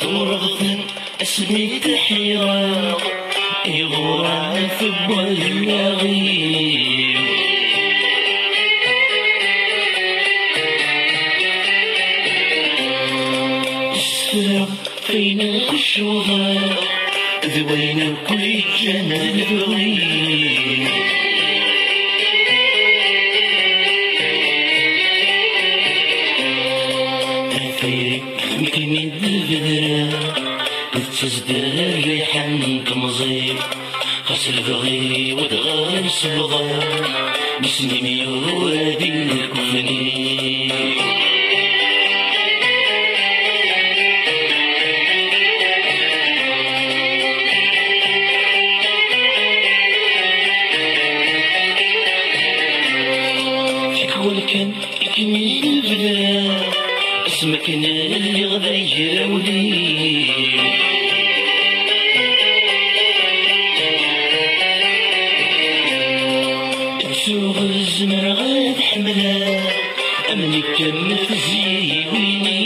ورغثن اسمي تحيرة يغورا في اللاغي السلام فين الشوغا ذوين كل جنان ذوين أثيرك مكني بالبذرة تزدر ريحان كمزير خاص البغي ودغار الصبغار بسنين يورادي الكفني كان يكمل البذرة اسمك اللي غدا يجراولي تسوق الزمر غاد حملة أمني كم تزيويني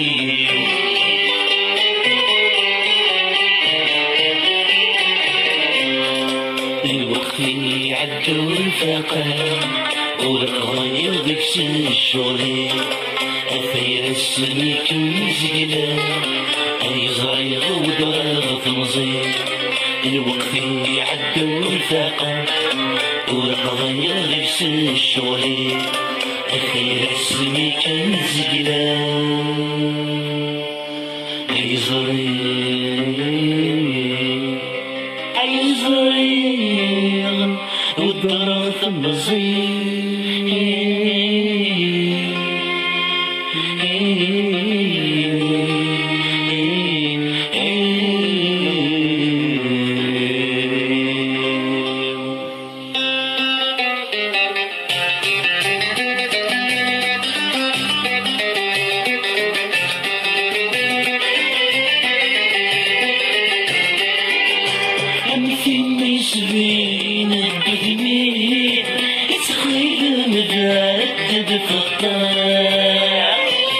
الوقت يعدو الفاقة ورغاير ذيك سن الشغلي أثير السني كم زيلة أي صغير ودرا تمزير الوقت يعدو الفاقة ورغاير ذيك سن الشغلي أثير السني كم زيلة أي صغير ودرا تمزير سبين القدمين يتخيل مجدد في الطاع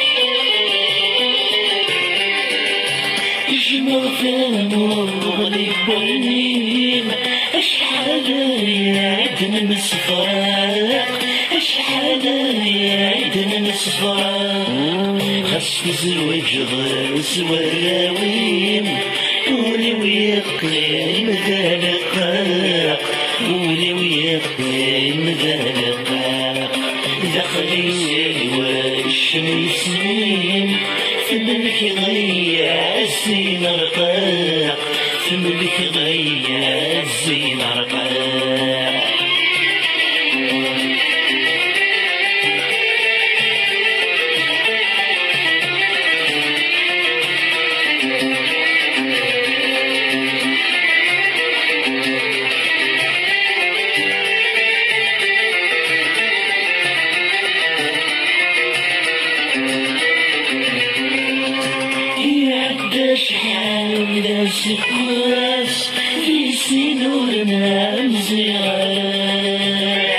يجمع فمه غليب والنيم اشحال يعدنا نصفراق اشحال يعدنا نصفراق خاص نزوج غاس وراويم قولي ويقيم ذلقاق قولي ويقيم ذلقاق دخلي والشمسين في ملك غيا الزين رقاق في ملك غيا الزين رقاق شحال ناس كواس في سنورنا مزيان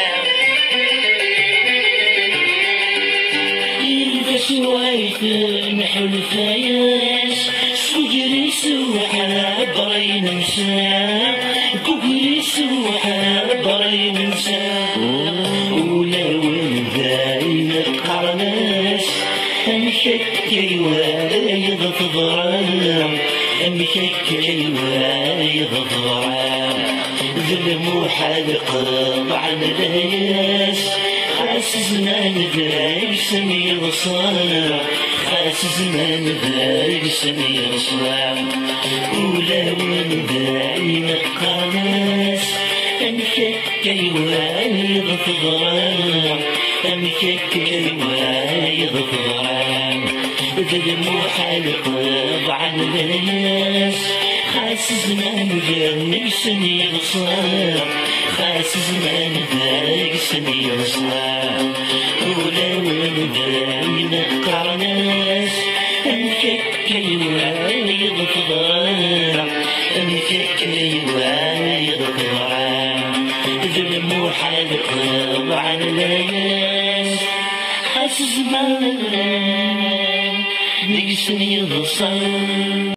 إذا سويت محو الفياس سجري سوحة برين نساء كوكري سوحة برين نساء ولا ولدين القرناس أمشكي وايض تضرام أمشكي وايض تضرام ظلم وحلق طعن الياس خاس زمان ذاك سمير صار خاس زمان ذاك سمير صار ولا ولدين القناس أمشكي وايض تضرام أمشكي وايض تضرام ظلم وحلق طعن الياس خاس زمان ذاك سمير صار خاس زمان ذاك سمير صار ولا ولدين القرناس أمشكي وايض تضرام أمشكي وايض تضرام ظلم وحلق طعن الياس خاس زمان deg-sen yeḍsa.